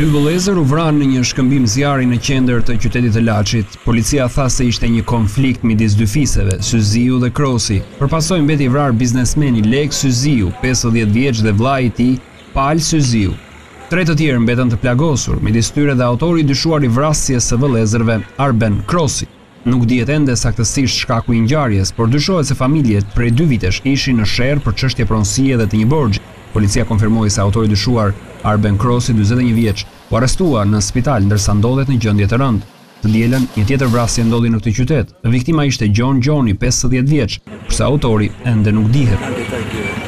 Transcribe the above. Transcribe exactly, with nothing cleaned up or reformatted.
Dy vëllezër u vranë në një shkëmbim zjarri në qendër të qytetit të Laçit. Policia tha se ishte një konflikt midis dy fiseve, Syziu dhe Krosi. Përpasoj mbeti i vrarë biznesmeni L A C Syziu, pesëdhjetë vjeç dhe vllai i tij, Pal Syziu. Tre të tjerë mbetën të plagosur, midis tyre dhe autori i dyshuar i vrasjes së vëllezërve, Arben Krosi. Nuk dihet ende saktësisht shkaku i ngjarjes, por dyshohet se familjet prej dy vitesh ishin në sherr për çështje pronësie dhe të një borxhi. Policia konfirmoi se autori i dyshuar, Arben Krosi, dyzet e një vjeç, u arrestua në spital ndërsa ndodhet në gjendje të rëndë. Të dielën, një tjetër vrasje ndodhi në këtë qytet. Viktima ishte Gjon Gjoni, pesëdhjetë vjeç, kurse autori ende nuk dihet.